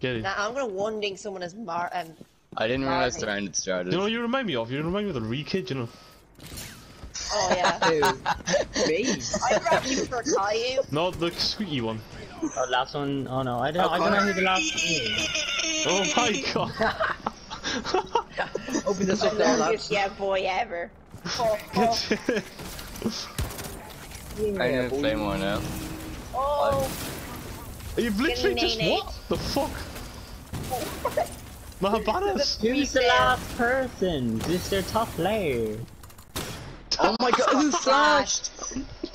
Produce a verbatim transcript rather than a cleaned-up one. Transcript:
Get it. Nah, I'm gonna one ding someone as Mar. Um, I didn't realize the Marty. round had started. You know what you remind me of? You remind me of the Reeee Kid, you know? Oh yeah. Who? Me? I actually prefer Caillou. No, the squeaky one. Oh, last one. Oh no, I don't. I don't know who the last one is. Oh my god. Open this The up there, longest lads. yeah boy ever. Oh, oh, I'm gonna play more now. oh. You've literally just Nate. what the fuck? Nah, badass. Who's the last person? This is their top player. Oh my god, who flashed?